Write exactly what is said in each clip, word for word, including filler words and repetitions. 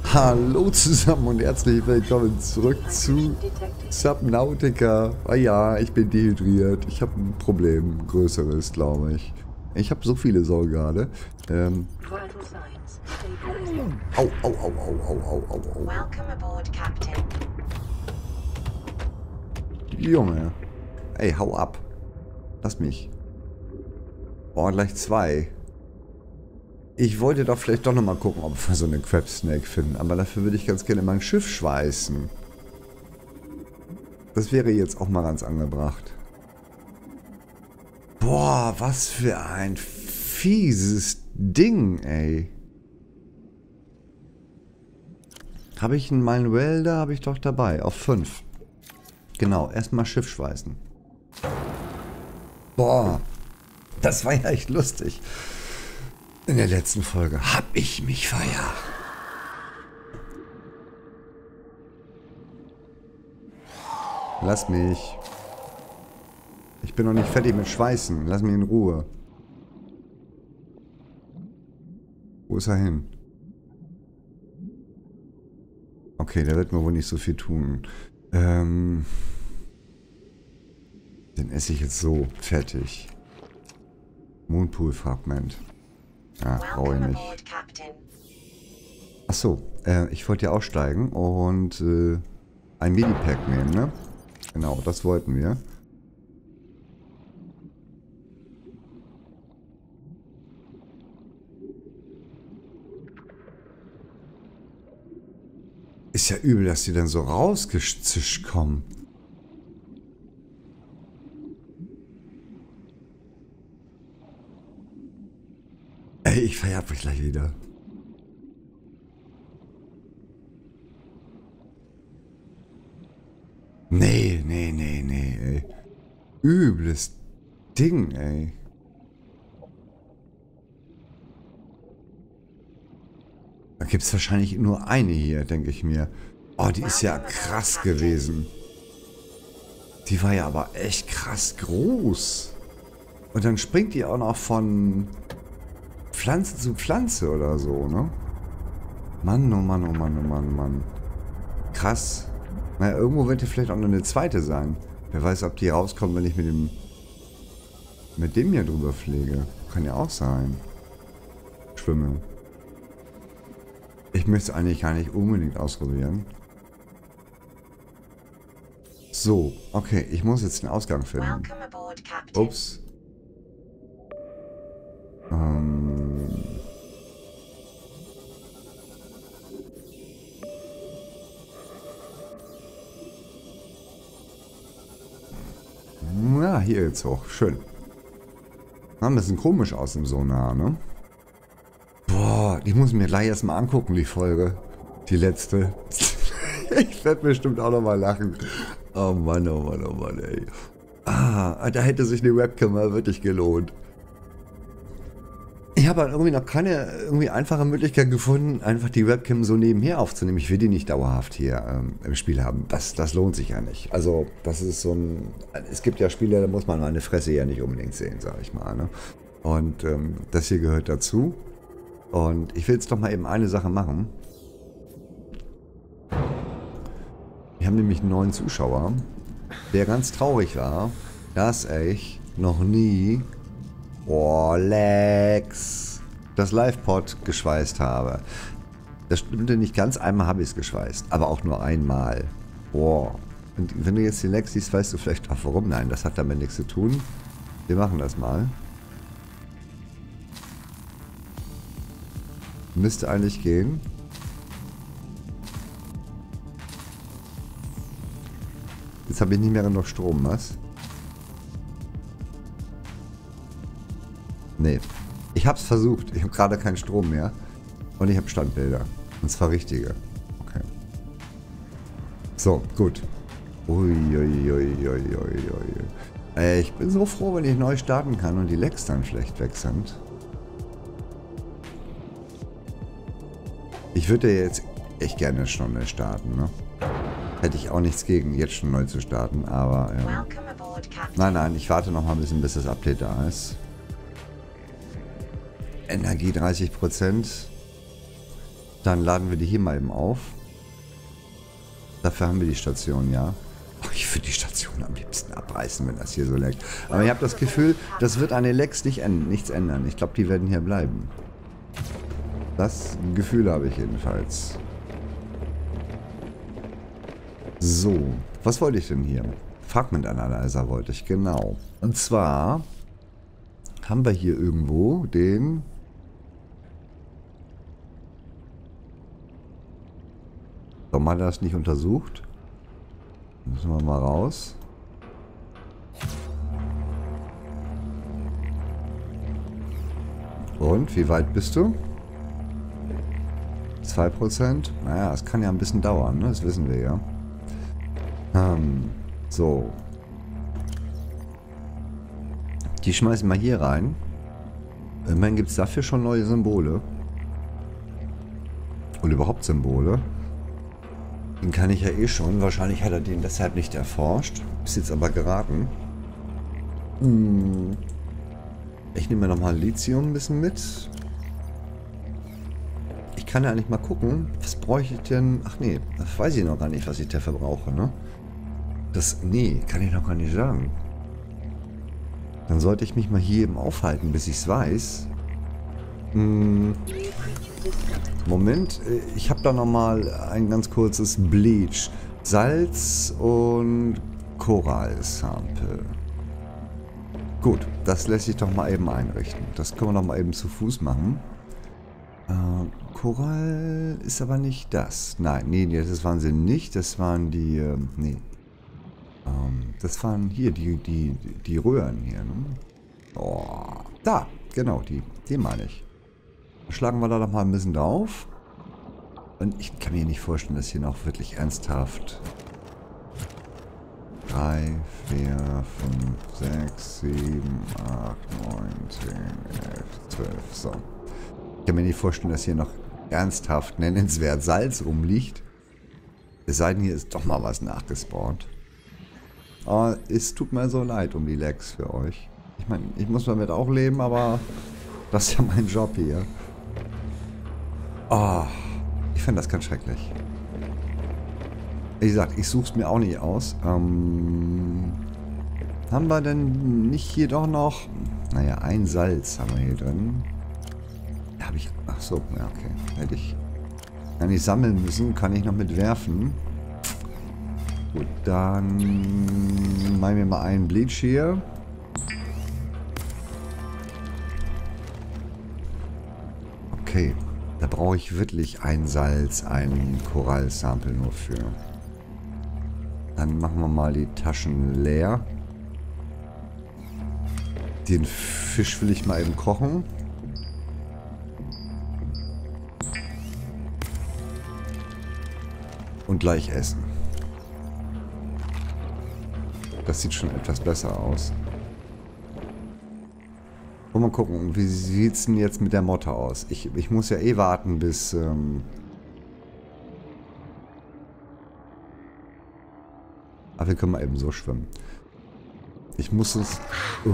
Hallo zusammen und herzlich willkommen zurück zu Subnautica. Ah ja, ich bin dehydriert. Ich habe ein Problem, größeres, glaube ich. Ich habe so viele Sorgen gerade. Ähm. Au, au, au, au, au, au, au, au. Welcome aboard, Captain. Junge. Ey, hau ab. Lass mich. Boah, gleich zwei. Ich wollte doch vielleicht doch nochmal gucken, ob wir so eine Crab Snake finden. Aber dafür würde ich ganz gerne mein Schiff schweißen. Das wäre jetzt auch mal ganz angebracht. Boah, was für ein fieses Ding, ey. Habe ich einen Mine Welder? Habe ich doch dabei. Auf fünf. Genau, erstmal Schiff schweißen. Boah, das war ja echt lustig. In der letzten Folge hab ich mich verjagt. Lass mich. Ich bin noch nicht fertig mit Schweißen. Lass mich in Ruhe. Wo ist er hin? Okay, der wird mir wohl nicht so viel tun. Ähm, den esse ich jetzt so. Fertig. Moonpool-Fragment. Ja, brauche ich nicht. Achso, äh, ich wollte ja aussteigen und äh, ein Medipack nehmen, ne? Genau, das wollten wir. Ist ja übel, dass die dann so rausgezischt kommen. Ey, ich verjag mich gleich wieder. Nee, nee, nee, nee, ey. Übles Ding, ey. Da gibt es wahrscheinlich nur eine hier, denke ich mir. Oh, die ist ja krass gewesen. Die war ja aber echt krass groß. Und dann springt die auch noch von Pflanze zu Pflanze oder so, ne? Mann, oh Mann, oh Mann, oh Mann, oh Mann. Krass. Naja, irgendwo wird hier vielleicht auch noch eine zweite sein. Wer weiß, ob die rauskommt, wenn ich mit dem mit dem hier drüber pflege. Kann ja auch sein. Schwimme. Ich möchte es eigentlich gar nicht unbedingt ausprobieren. So, okay, ich muss jetzt den Ausgang finden. Ups. Ähm. Ja, hier jetzt hoch. Schön. Ein bisschen komisch aus im Sonar, ne? Boah, die muss ich mir gleich erstmal angucken, die Folge. Die letzte. Ich werde bestimmt auch nochmal lachen. Oh Mann, oh Mann, oh Mann, ey. Ah, da hätte sich eine Webcam mal wirklich gelohnt. Ich habe halt irgendwie noch keine irgendwie einfache Möglichkeit gefunden, einfach die Webcam so nebenher aufzunehmen. Ich will die nicht dauerhaft hier ähm, im Spiel haben. Das, das lohnt sich ja nicht. Also, das ist so ein... Es gibt ja Spiele, da muss man meine Fresse ja nicht unbedingt sehen, sag ich mal. Ne? Und ähm, das hier gehört dazu. Und ich will jetzt doch mal eben eine Sache machen. Wir haben nämlich einen neuen Zuschauer, der ganz traurig war, dass ich noch nie... Oh, Lex. Das Live-Pod geschweißt habe. Das stimmte nicht ganz. Einmal habe ich es geschweißt. Aber auch nur einmal. Boah. Und wenn du jetzt die Lex siehst, weißt du vielleicht auch warum. Nein, das hat damit nichts zu tun. Wir machen das mal. Müsste eigentlich gehen. Jetzt habe ich nicht mehr genug Strom, was? Nee. Ich hab's versucht. Ich habe gerade keinen Strom mehr. Und ich habe Standbilder. Und zwar richtige. Okay. So, gut. Uiuiuiuiui. Äh, ich bin so froh, wenn ich neu starten kann und die Lags dann schlecht weg sind. Ich würde jetzt echt gerne eine Stunde starten, ne? Hätte ich auch nichts gegen, jetzt schon neu zu starten, aber... Ja. Nein, nein, ich warte noch mal ein bisschen, bis das Update da ist. Energie dreißig Prozent. Dann laden wir die hier mal eben auf. Dafür haben wir die Station, ja. Oh, ich würde die Station am liebsten abreißen, wenn das hier so leckt. Aber ich habe das Gefühl, das wird an den Lecks nicht änd- nichts ändern. Ich glaube, die werden hier bleiben. Das Gefühl habe ich jedenfalls. So, was wollte ich denn hier? Fragment Analyzer wollte ich, genau. Und zwar haben wir hier irgendwo den... Warum hat er das nicht untersucht? Müssen wir mal raus. Und, wie weit bist du? zwei Prozent? Naja, es kann ja ein bisschen dauern, ne? Das wissen wir ja. Ähm, so. Die schmeißen wir hier rein. Immerhin gibt es dafür schon neue Symbole. Und überhaupt Symbole. Den kann ich ja eh schon. Wahrscheinlich hat er den deshalb nicht erforscht. Ist jetzt aber geraten. Hm. Ich nehme mir nochmal Lithium ein bisschen mit. Ich kann ja eigentlich mal gucken, was bräuchte ich denn... Ach nee, das weiß ich noch gar nicht, was ich dafür brauche, ne? Das... Nee, kann ich noch gar nicht sagen. Dann sollte ich mich mal hier eben aufhalten, bis ich es weiß. Hm. Moment, ich habe da nochmal ein ganz kurzes Bleach. Salz und Korall-Sample. Gut, das lässt sich doch mal eben einrichten. Das können wir doch mal eben zu Fuß machen. Äh, Korall ist aber nicht das. Nein, nee, das waren sie nicht. Das waren die, äh, nee. Ähm, das waren hier, die, die, die Röhren hier, ne? Oh, da, genau, die, die meine ich. Schlagen wir da doch mal ein bisschen drauf. Und ich kann mir nicht vorstellen, dass hier noch wirklich ernsthaft drei, vier, fünf, sechs, sieben, acht, neun, zehn, elf, zwölf. So. Ich kann mir nicht vorstellen, dass hier noch ernsthaft nennenswert Salz rumliegt. Es sei denn, hier ist doch mal was nachgespawnt. Aber es tut mir so leid um die Lags für euch. Ich meine, ich muss damit auch leben, aber das ist ja mein Job hier. Oh, ich finde das ganz schrecklich. Wie gesagt, ich suche es mir auch nicht aus. Ähm, haben wir denn nicht hier doch noch... Naja, ein Salz haben wir hier drin. Habe ich... Ach so, ja, okay. Hätte ich... Kann ich sammeln müssen, kann ich noch mit werfen. Gut, dann... Machen wir mal einen Bleach hier. Okay. Da brauche ich wirklich ein Salz, ein Korall-Sample nur für. Dann machen wir mal die Taschen leer. Den Fisch will ich mal eben kochen. Und gleich essen. Das sieht schon etwas besser aus. Und mal gucken, wie sieht es denn jetzt mit der Motte aus? Ich, ich muss ja eh warten, bis... Ähm Ach, wir können mal eben so schwimmen. Ich muss es... Oh.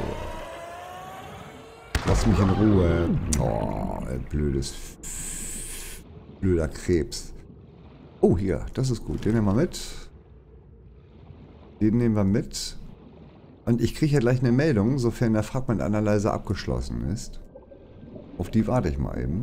Lass mich in Ruhe. Oh, ein blödes... Blöder Krebs. Oh, hier, das ist gut. Den nehmen wir mit. Den nehmen wir mit. Und ich kriege ja gleich eine Meldung, sofern der Fragment Analyzer abgeschlossen ist. Auf die warte ich mal eben.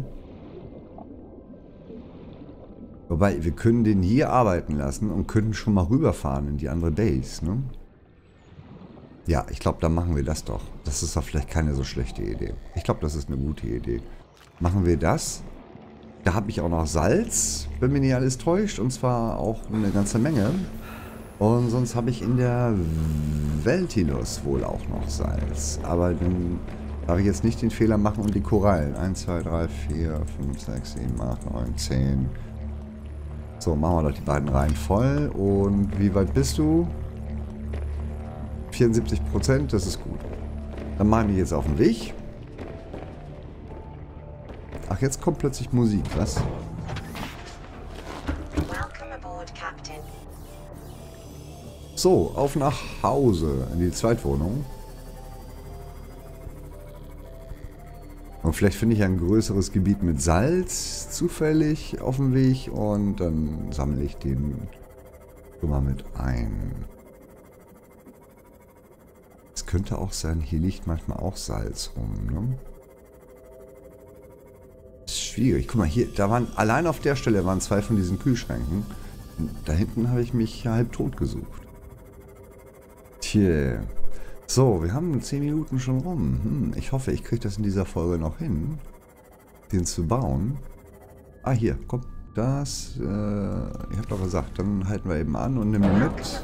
Wobei, wir können den hier arbeiten lassen und können schon mal rüberfahren in die andere Base, ne? Ja, ich glaube, dann machen wir das doch. Das ist doch vielleicht keine so schlechte Idee. Ich glaube, das ist eine gute Idee. Machen wir das. Da habe ich auch noch Salz, wenn mich nicht alles täuscht. Und zwar auch eine ganze Menge. Und sonst habe ich in der Veltilus wohl auch noch Salz. Aber dann darf ich jetzt nicht den Fehler machen und die Korallen. eins, zwei, drei, vier, fünf, sechs, sieben, acht, neun, zehn. So, machen wir doch die beiden Reihen voll. Und wie weit bist du? vierundsiebzig Prozent, das ist gut. Dann machen wir jetzt auf den Weg. Ach, jetzt kommt plötzlich Musik, was? So, auf nach Hause, in die Zweitwohnung. Und vielleicht finde ich ein größeres Gebiet mit Salz zufällig auf dem Weg und dann sammle ich den schon mal mit ein. Es könnte auch sein, hier liegt manchmal auch Salz rum, ne? Ist schwierig. Guck mal, hier, da waren, allein auf der Stelle waren zwei von diesen Kühlschränken. Und da hinten habe ich mich halb tot gesucht. Tja. So, wir haben zehn Minuten schon rum. Hm, ich hoffe, ich kriege das in dieser Folge noch hin, den zu bauen. Ah, hier, komm. Das, äh, ich habe doch gesagt, dann halten wir eben an und nehmen mit.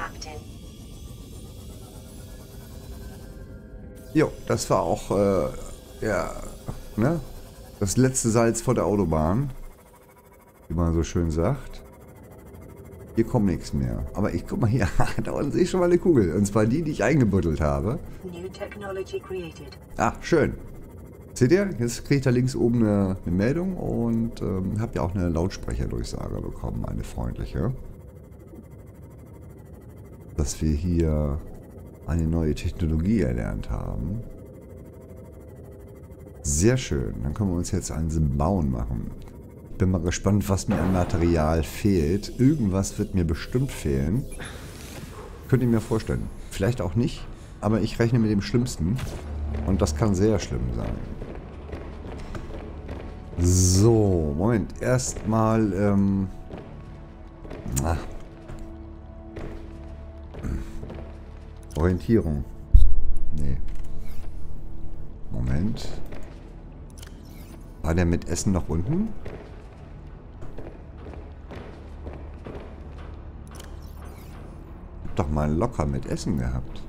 Jo, das war auch, äh, ja, ne? Das letzte Salz vor der Autobahn. Wie man so schön sagt. Hier kommt nichts mehr. Aber ich guck mal hier, da unten sehe ich schon mal eine Kugel. Und zwar die, die ich eingebuddelt habe. Ah, schön. Seht ihr? Jetzt kriege ich da links oben eine, eine Meldung und ähm, habe ja auch eine Lautsprecherdurchsage bekommen, eine freundliche. Dass wir hier eine neue Technologie erlernt haben. Sehr schön. Dann können wir uns jetzt ans Bauen machen. Ich bin mal gespannt, was mir an Material fehlt. Irgendwas wird mir bestimmt fehlen. Könnt ihr mir vorstellen. Vielleicht auch nicht, aber ich rechne mit dem Schlimmsten. Und das kann sehr schlimm sein. So, Moment. Erstmal, ähm... Ah. Orientierung. Nee. Moment. War der mit Essen noch unten? Hab doch mal locker mit Essen gehabt.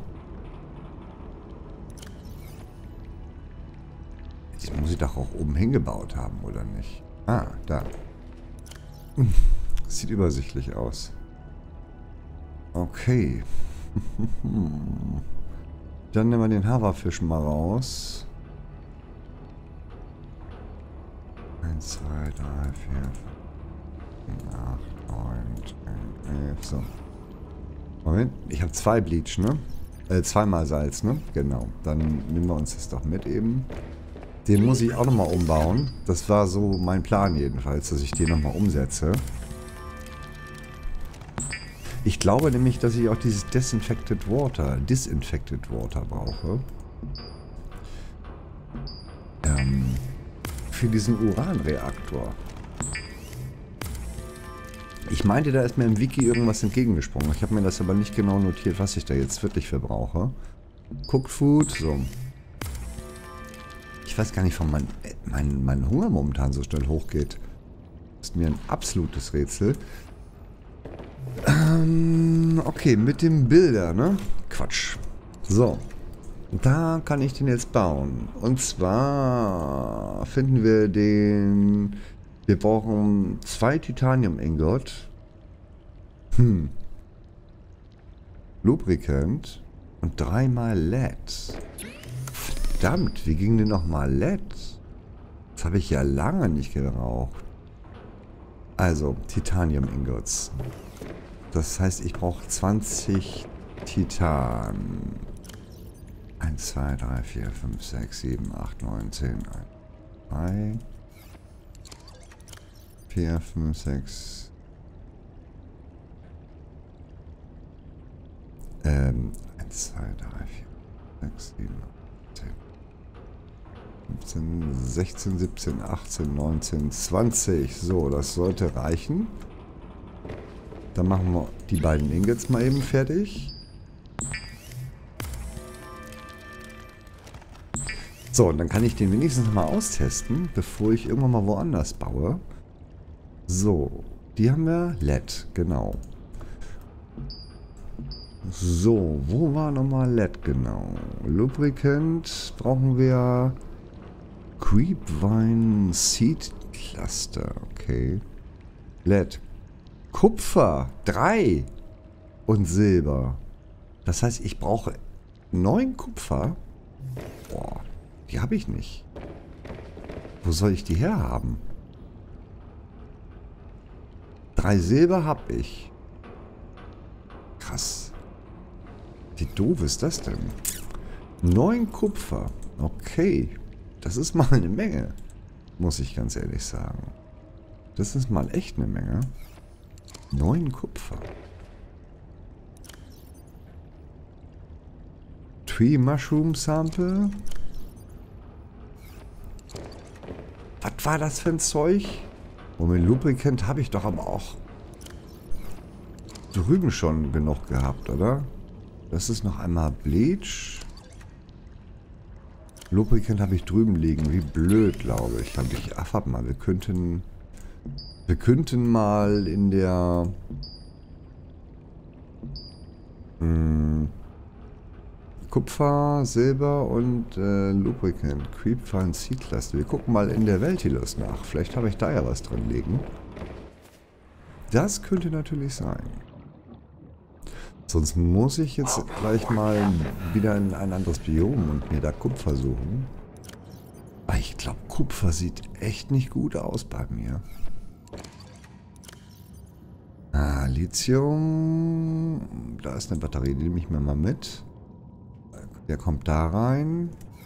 Das muss ich doch auch oben hingebaut haben, oder nicht? Ah, da. Sieht übersichtlich aus. Okay. Dann nehmen wir den Haferfisch mal raus. eins, zwei, drei, vier, fünf, acht, neun, zehn, elf, so. Moment, ich habe zwei Bleach, ne? Äh, zweimal Salz, ne? Genau. Dann nehmen wir uns das doch mit eben. Den muss ich auch nochmal umbauen. Das war so mein Plan jedenfalls, dass ich den nochmal umsetze. Ich glaube nämlich, dass ich auch dieses Disinfected Water, Disinfected Water brauche. Ähm, für diesen Uranreaktor. Ich meinte, da ist mir im Wiki irgendwas entgegengesprungen. Ich habe mir das aber nicht genau notiert, was ich da jetzt wirklich für brauche. Cooked Food, so. Ich weiß gar nicht, warum mein, mein, mein Hunger momentan so schnell hochgeht. Das ist mir ein absolutes Rätsel. Ähm, okay, mit dem Bilder, ne? Quatsch. So. Da kann ich den jetzt bauen. Und zwar finden wir den... Wir brauchen zwei Titanium-Ingot. Hm. Lubricant. Und dreimal L E D. Verdammt, wie ging denn nochmal L E D? Das habe ich ja lange nicht gebraucht. Also, Titanium-Ingots. Das heißt, ich brauche zwanzig Titan. eins, zwei, drei, vier, fünf, sechs, sieben, acht, neun, zehn, drei, vier, fünf, sechs. Ähm, eins, zwei, drei, vier, sechs, sieben, acht, zehn, fünfzehn, sechzehn, siebzehn, achtzehn, neunzehn, zwanzig. So, das sollte reichen. Dann machen wir die beiden Ingots mal eben fertig. So, und dann kann ich den wenigstens noch mal austesten, bevor ich irgendwann mal woanders baue. So, die haben wir. L E D, genau. So, wo war nochmal L E D genau? Lubricant brauchen wir. Creepvine Seed Cluster, okay. L E D. Kupfer, drei und Silber. Das heißt, ich brauche neun Kupfer. Boah, die habe ich nicht. Wo soll ich die herhaben? Drei Silber habe ich. Krass. Wie doof ist das denn? Neun Kupfer. Okay. Das ist mal eine Menge. Muss ich ganz ehrlich sagen. Das ist mal echt eine Menge. Neun Kupfer. Tree Mushroom Sample. Was war das für ein Zeug? Moment, Lubricant habe ich doch aber auch drüben schon genug gehabt, oder? Das ist noch einmal Bleach. Lubricant habe ich drüben liegen. Wie blöd, glaube ich. Hab ich. Ach, warte mal. Wir könnten... Wir könnten mal in der... Mh, Kupfer, Silber und äh, Lubricant. Creepfine Seed Cluster. Wir gucken mal in der Weltilus nach. Vielleicht habe ich da ja was drin liegen. Das könnte natürlich sein. Sonst muss ich jetzt gleich mal wieder in ein anderes Biom und mir da Kupfer suchen. Aber ich glaube, Kupfer sieht echt nicht gut aus bei mir. Ah, Lithium. Da ist eine Batterie, die nehme ich mir mal mit. Der kommt da rein.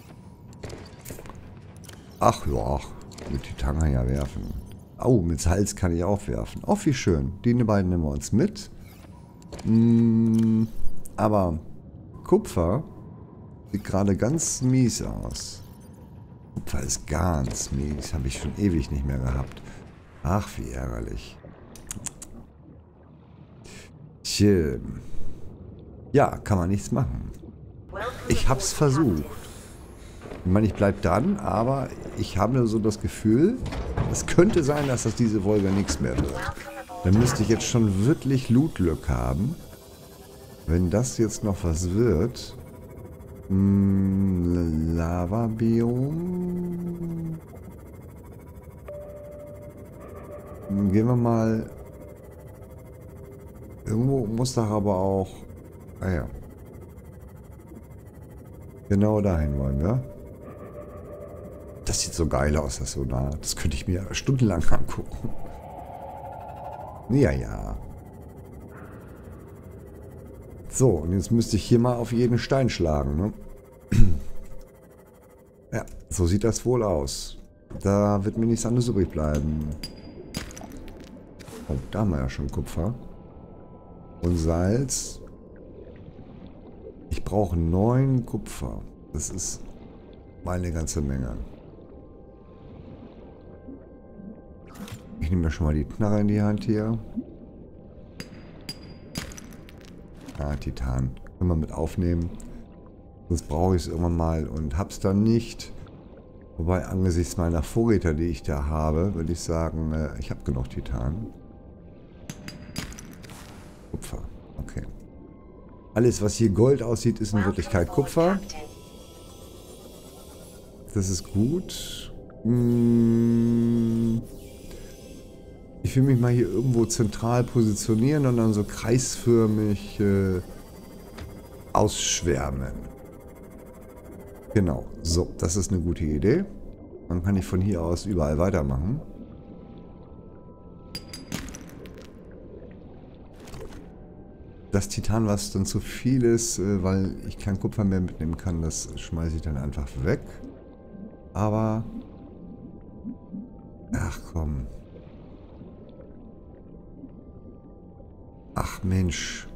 Ach ja, mit Titan kann ich ja werfen. Oh, mit Salz kann ich auch werfen. Oh, wie schön. Die beiden nehmen wir uns mit. Mm, aber Kupfer sieht gerade ganz mies aus. Kupfer ist ganz mies. Habe ich schon ewig nicht mehr gehabt. Ach, wie ärgerlich. Tja. Ja, kann man nichts machen. Ich hab's versucht. Ich meine, ich bleib dran, aber ich habe so das Gefühl, es könnte sein, dass das diese Folge nichts mehr wird. Dann müsste ich jetzt schon wirklich Loot-Glück haben. Wenn das jetzt noch was wird. Hm, Lava-Biom. Gehen wir mal. Irgendwo muss doch aber auch. Ah ja. Genau dahin wollen wir. Das sieht so geil aus, das Sonar. Das könnte ich mir stundenlang angucken. Ja, ja. So, und jetzt müsste ich hier mal auf jeden Stein schlagen, ne? Ja, so sieht das wohl aus. Da wird mir nichts anderes übrig bleiben. Oh, da haben wir ja schon Kupfer. Und Salz. Ich brauche neun Kupfer. Das ist mal eine ganze Menge. Ich nehme mir schon mal die Knarre in die Hand hier. Ah, Titan. Können wir mit aufnehmen. Sonst brauche ich es irgendwann mal und hab's dann nicht. Wobei angesichts meiner Vorräte, die ich da habe, würde ich sagen, äh, ich habe genug Titan. Kupfer. Okay. Alles, was hier Gold aussieht, ist in Wirklichkeit Kupfer. Das ist gut. Hm. Ich will mich mal hier irgendwo zentral positionieren und dann so kreisförmig äh, ausschwärmen. Genau. So, das ist eine gute Idee. Dann kann ich von hier aus überall weitermachen. Das Titan, was dann zu viel ist, äh, weil ich kein Kupfer mehr mitnehmen kann, das schmeiße ich dann einfach weg. Aber... Ach komm. Ach Mensch.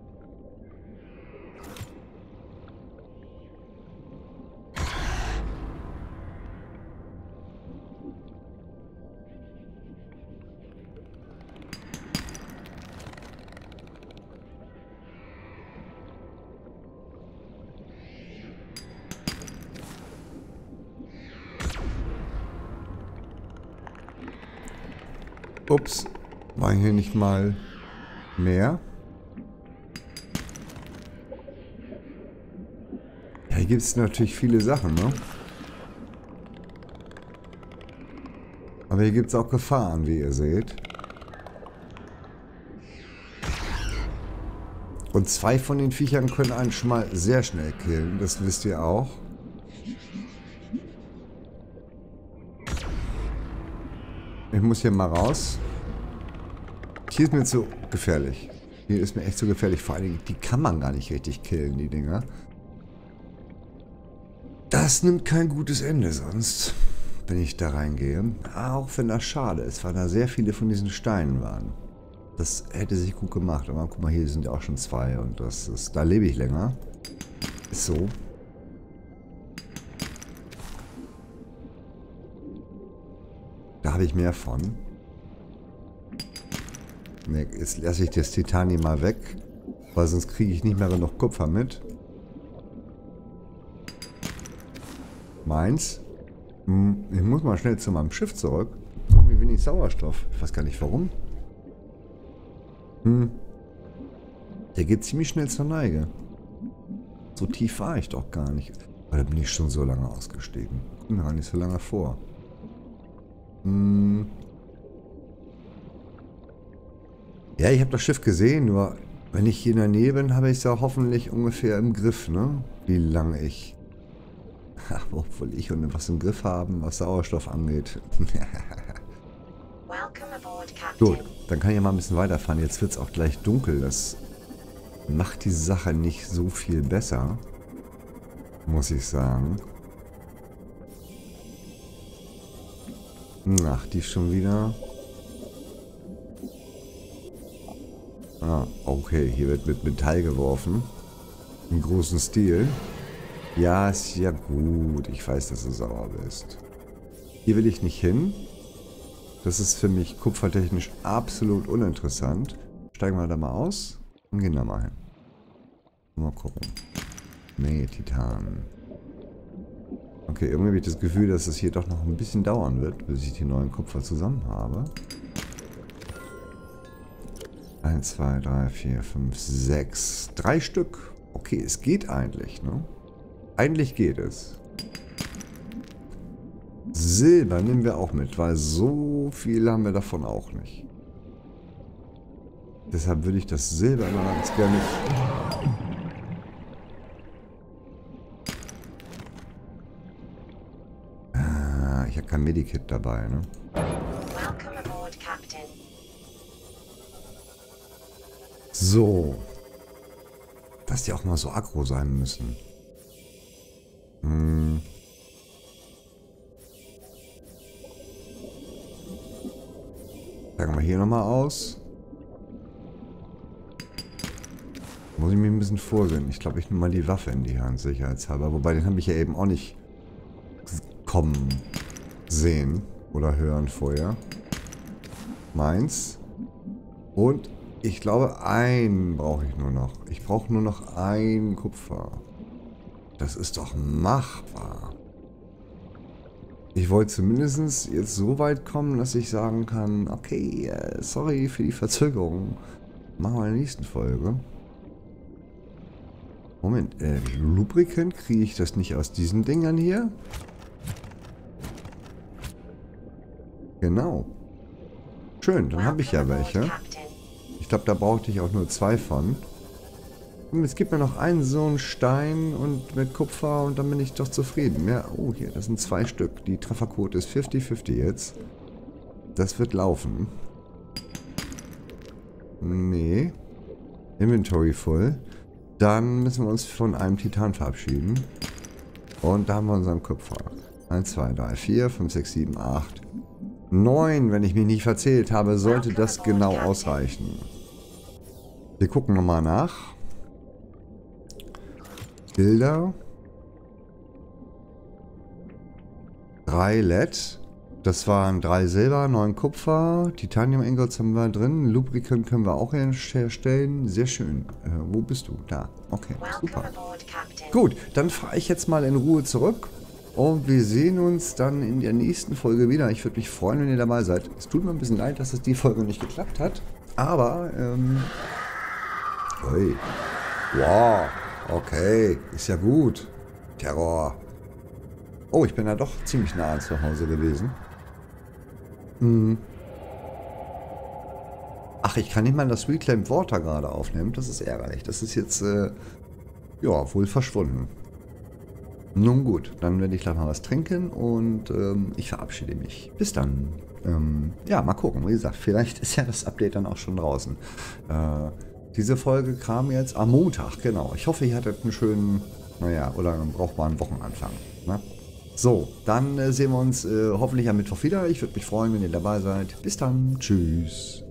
Ups, war hier nicht mal mehr? Ja, hier gibt es natürlich viele Sachen, ne? Aber hier gibt es auch Gefahren, wie ihr seht. Und zwei von den Viechern können einen schon mal sehr schnell killen, das wisst ihr auch. Ich muss hier mal raus. Hier ist mir zu gefährlich. Hier ist mir echt zu gefährlich. Vor allen Dingen, die kann man gar nicht richtig killen, die Dinger. Das nimmt kein gutes Ende sonst, wenn ich da reingehe. Auch wenn das schade ist, weil da sehr viele von diesen Steinen waren. Das hätte sich gut gemacht. Aber guck mal, hier sind ja auch schon zwei und das ist, da lebe ich länger. Ist so. Da habe ich mehr von. Ne, jetzt lasse ich das Titanium mal weg, weil sonst kriege ich nicht mehr genug Kupfer mit. Meins. Hm, ich muss mal schnell zu meinem Schiff zurück. Irgendwie wenig Sauerstoff. Ich weiß gar nicht warum. Hm. Der geht ziemlich schnell zur Neige. So tief war ich doch gar nicht. Weil da bin ich schon so lange ausgestiegen. Kommt mir gar nicht so lange vor. Hm. Ja, ich habe das Schiff gesehen, nur wenn ich hier in der Nähe bin, habe ich es ja hoffentlich ungefähr im Griff, ne? Wie lange ich... Obwohl ich und was im Griff haben, was Sauerstoff angeht. Gut, dann kann ich ja mal ein bisschen weiterfahren. Jetzt wird es auch gleich dunkel. Das macht die Sache nicht so viel besser, muss ich sagen. Ach, die ist schon wieder... Ah, okay, hier wird mit Metall geworfen. Im großen Stil. Ja, ist ja gut. Ich weiß, dass du sauer bist. Hier will ich nicht hin. Das ist für mich kupfertechnisch absolut uninteressant. Steigen wir da mal aus und gehen da mal hin. Mal gucken. Nee, Titan. Okay, irgendwie habe ich das Gefühl, dass es hier doch noch ein bisschen dauern wird, bis ich die neuen Kupfer zusammen habe. eins, zwei, drei, vier, fünf, sechs. Drei Stück. Okay, es geht eigentlich, ne? Eigentlich geht es. Silber nehmen wir auch mit, weil so viel haben wir davon auch nicht. Deshalb würde ich das Silber immer ganz gerne... Ah, ich habe kein Medikit dabei, ne? So. Dass die auch mal so aggro sein müssen. Hm. Sagen wir hier nochmal aus. Muss ich mich ein bisschen vorsehen. Ich glaube, ich nehme mal die Waffe in die Hand, sicherheitshalber. Wobei, den habe ich ja eben auch nicht kommen sehen oder hören vorher. Meins. Und ich glaube, einen brauche ich nur noch. Ich brauche nur noch ein Kupfer. Das ist doch machbar. Ich wollte zumindest jetzt so weit kommen, dass ich sagen kann, okay, äh, sorry für die Verzögerung. Machen wir in der nächsten Folge. Moment, äh, Lubricant, kriege ich das nicht aus diesen Dingern hier? Genau. Schön, dann habe ich ja welche. Ich glaube, da brauchte ich auch nur zwei von. Und es gibt mir noch einen so einen Stein und mit Kupfer und dann bin ich doch zufrieden. Ja, oh, hier, das sind zwei Stück. Die Trefferquote ist fünfzig fünfzig jetzt. Das wird laufen. Nee. Inventory voll. Dann müssen wir uns von einem Titan verabschieden. Und da haben wir unseren Kupfer. eins, zwei, drei, vier, fünf, sechs, sieben, acht, neun. Wenn ich mich nicht verzählt habe, sollte das genau ausreichen. Wir gucken nochmal nach. Bilder. drei L E D. Das waren drei Silber, neun Kupfer. Titanium Ingots haben wir drin. Lubricant können wir auch herstellen. Sehr schön. Äh, wo bist du? Da. Okay, super. Gut, dann fahre ich jetzt mal in Ruhe zurück. Und wir sehen uns dann in der nächsten Folge wieder. Ich würde mich freuen, wenn ihr dabei seid. Es tut mir ein bisschen leid, dass es die Folge nicht geklappt hat. Aber, ähm... Ui. Wow. Okay, ist ja gut. Terror. Oh, ich bin ja doch ziemlich nah zu Hause gewesen. Hm. Ach, ich kann nicht mal das Reclaimed Water gerade aufnehmen. Das ist ärgerlich. Das ist jetzt, äh, ja, wohl verschwunden. Nun gut, dann werde ich gleich mal was trinken und ähm, ich verabschiede mich. Bis dann. Ähm, ja, mal gucken. Wie gesagt, vielleicht ist ja das Update dann auch schon draußen. Äh, diese Folge kam jetzt am Montag, genau. Ich hoffe, ihr hattet einen schönen Naja, oder dann braucht man einen Wochenanfang. Ne? So, dann äh, sehen wir uns äh, hoffentlich am Mittwoch wieder. Ich würde mich freuen, wenn ihr dabei seid. Bis dann. Tschüss.